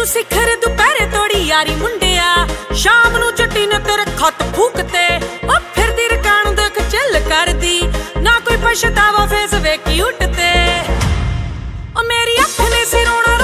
ਸਿਖਰ ਦੁਪਹਿਰੇ ਤੋੜੀ ਯਾਰੀ ਮੁੰਡਿਆ, ਸ਼ਾਮ ਨੂੰ ਚੱਟੀ ਨੇ ਤੇਰੇ ਖੱਤ ਫੂਕਤੇ। ਉਹ ਫਿਰਦੀ ਰਕਾਂ ਨੂੰ ਦੇਖ ਚਿੱਲ ਕਰਦੀ, ਨਾ ਕੋਈ ਪਛਤਾਵਾ ਫੇਸ ਵੇ ਕਿਊਟ ਤੇ। ਉਹ ਮੇਰੀ ਅੱਖ ਨੇ ਸੀ ਰੋਣਾ